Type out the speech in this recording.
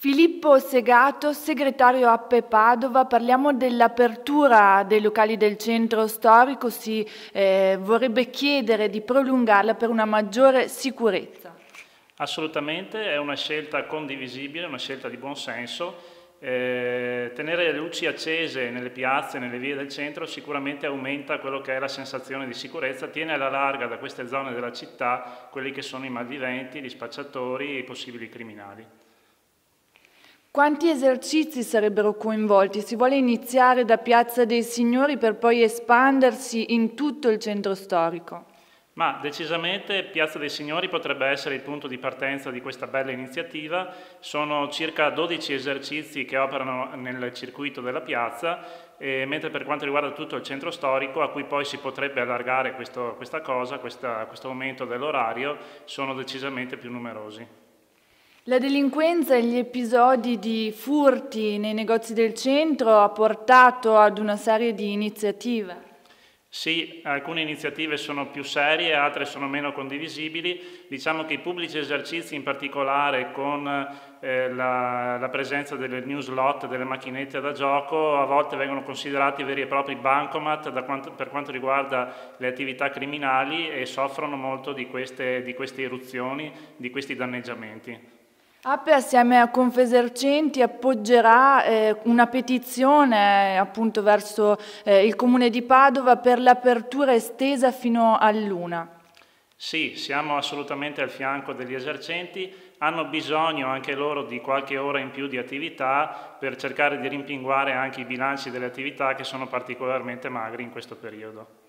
Filippo Segato, segretario Appe Padova, parliamo dell'apertura dei locali del centro storico, si vorrebbe chiedere di prolungarla per una maggiore sicurezza. Assolutamente, è una scelta condivisibile, una scelta di buon senso. Tenere le luci accese nelle piazze, nelle vie del centro sicuramente aumenta quello che è la sensazione di sicurezza, tiene alla larga da queste zone della città quelli che sono i malviventi, gli spacciatori e i possibili criminali. Quanti esercizi sarebbero coinvolti? Si vuole iniziare da Piazza dei Signori per poi espandersi in tutto il centro storico? Ma decisamente Piazza dei Signori potrebbe essere il punto di partenza di questa bella iniziativa. Sono circa 12 esercizi che operano nel circuito della piazza, mentre per quanto riguarda tutto il centro storico, a cui poi si potrebbe allargare questo aumento dell'orario, sono decisamente più numerosi. La delinquenza e gli episodi di furti nei negozi del centro ha portato ad una serie di iniziative. Sì, alcune iniziative sono più serie, altre sono meno condivisibili. Diciamo che i pubblici esercizi, in particolare con la presenza delle new slot, delle macchinette da gioco, a volte vengono considerati veri e propri bancomat per quanto riguarda le attività criminali e soffrono molto di queste irruzioni, di questi danneggiamenti. Appe assieme a Confesercenti appoggerà una petizione appunto verso il Comune di Padova per l'apertura estesa fino all'1. Sì, siamo assolutamente al fianco degli esercenti, hanno bisogno anche loro di qualche ora in più di attività per cercare di rimpinguare anche i bilanci delle attività che sono particolarmente magri in questo periodo.